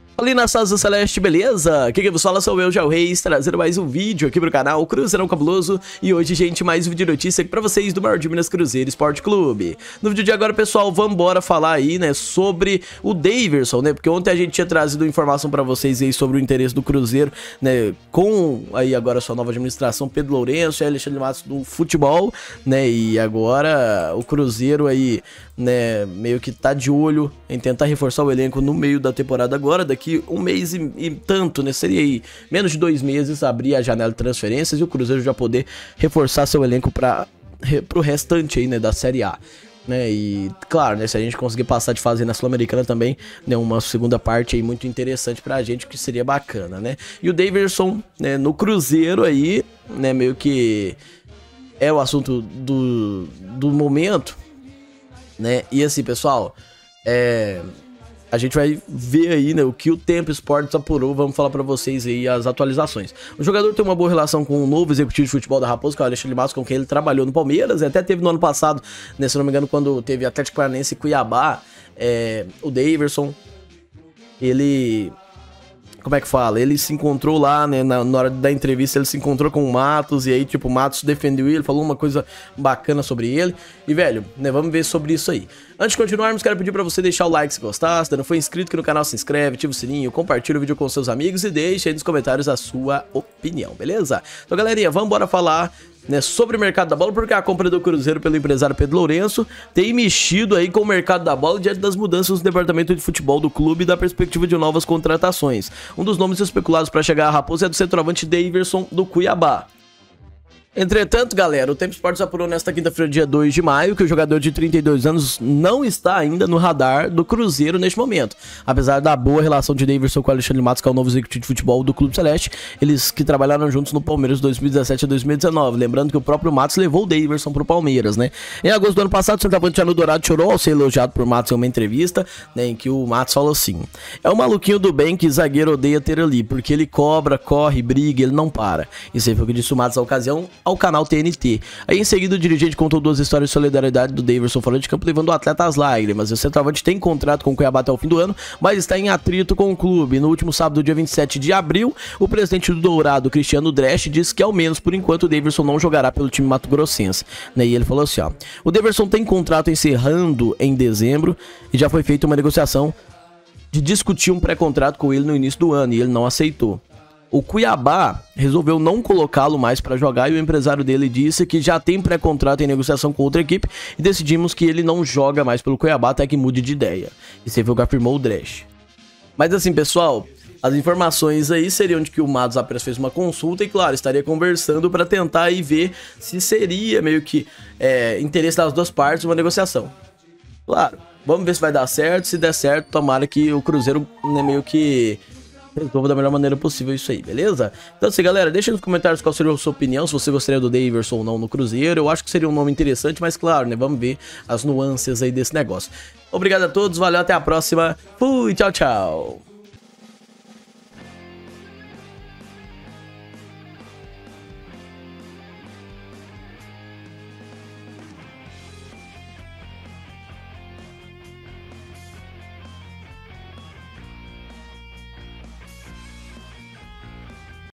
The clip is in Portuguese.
Fala aí, nações do Celeste, beleza? Aqui quem vos fala sou eu, Jal Reis, trazendo mais um vídeo aqui pro canal Cruzeirão Cabuloso. E hoje, gente, mais um vídeo de notícia aqui pra vocês do maior de Minas, Cruzeiro Esporte Clube. No vídeo de agora, pessoal, vambora falar aí, né, sobre o Daverson, né? Porque ontem a gente tinha trazido informação pra vocês aí sobre o interesse do Cruzeiro, né, com aí agora a sua nova administração, Pedro Lourenço e Alexandre Matos do futebol, né? E agora o Cruzeiro aí, né, meio que tá de olho em tentar reforçar o elenco no meio da temporada agora, daqui um mês e tanto, né, seria aí menos de 2 meses abrir a janela de transferências e o Cruzeiro já poder reforçar seu elenco pro restante aí, né, da Série A, né, e claro, né, se a gente conseguir passar de fase na Sul-Americana também, né, uma segunda parte aí muito interessante pra gente, que seria bacana, né, e o Daverson, né, no Cruzeiro aí, né, meio que é o assunto do momento, né, e assim, pessoal, a gente vai ver aí, né, o que o Tempo Esportes apurou, vamos falar pra vocês aí as atualizações. O jogador tem uma boa relação com o novo executivo de futebol da Raposa, que é o Alexandre Matos, com quem ele trabalhou no Palmeiras, até teve no ano passado, né, se não me engano, quando teve Atlético Paranaense e Cuiabá, o Daverson, ele... Como é que fala? Ele se encontrou lá, né, na hora da entrevista, ele se encontrou com o Matos, e aí, tipo, o Matos defendeu ele, falou uma coisa bacana sobre ele, e, velho, né, vamos ver sobre isso aí. Antes de continuarmos, quero pedir pra você deixar o like se gostar, se não for inscrito aqui no canal, se inscreve, ativa o sininho, compartilha o vídeo com seus amigos e deixa aí nos comentários a sua opinião, beleza? Então, galerinha, vamos embora falar, né, sobre o mercado da bola, porque a compra do Cruzeiro pelo empresário Pedro Lourenço tem mexido aí com o mercado da bola diante das mudanças no departamento de futebol do clube e da perspectiva de novas contratações. Um dos nomes especulados para chegar à Raposa é do centroavante Daverson do Cuiabá. Entretanto, galera, o Tempo Esportes apurou nesta quinta-feira, dia 2 de maio, que o jogador de 32 anos não está ainda no radar do Cruzeiro neste momento. Apesar da boa relação de Daverson com o Alexandre Matos, que é o novo executivo de futebol do Clube Celeste, eles que trabalharam juntos no Palmeiras de 2017 a 2019. Lembrando que o próprio Matos levou o Daverson pro Palmeiras, né? Em agosto do ano passado, o centroavante Thiago Dourado chorou ao ser elogiado por Matos em uma entrevista, né, em que o Matos falou assim: é o maluquinho do bem que zagueiro odeia ter ali, porque ele cobra, corre, briga, ele não para. Isso aí foi o que disse o Matos na ocasião ao canal TNT. Aí em seguida o dirigente contou 2 histórias de solidariedade do Daverson fora de campo, levando o atleta às lágrimas. O centroavante tem contrato com o Cuiabá até o fim do ano, mas está em atrito com o clube. No último sábado, dia 27 de abril, o presidente do Dourado, Cristiano Dresch, disse que ao menos por enquanto o Daverson não jogará pelo time mato-grossense, né? E ele falou assim, ó: o Daverson tem contrato encerrando em dezembro e já foi feita uma negociação de discutir um pré-contrato com ele no início do ano e ele não aceitou. O Cuiabá resolveu não colocá-lo mais para jogar e o empresário dele disse que já tem pré-contrato em negociação com outra equipe e decidimos que ele não joga mais pelo Cuiabá até que mude de ideia. Isso foi o que afirmou o Dresch. Mas assim, pessoal, as informações aí seriam de que o Matos apenas fez uma consulta e, claro, estaria conversando para tentar aí ver se seria meio que interesse das duas partes uma negociação. Claro, vamos ver se vai dar certo. Se der certo, tomara que o Cruzeiro, né, meio que resolva da melhor maneira possível isso aí, beleza? Então assim, galera, deixa nos comentários qual seria a sua opinião, se você gostaria do Daverson ou não no Cruzeiro. Eu acho que seria um nome interessante, mas claro, né, vamos ver as nuances aí desse negócio. Obrigado a todos, valeu, até a próxima, fui, tchau, tchau!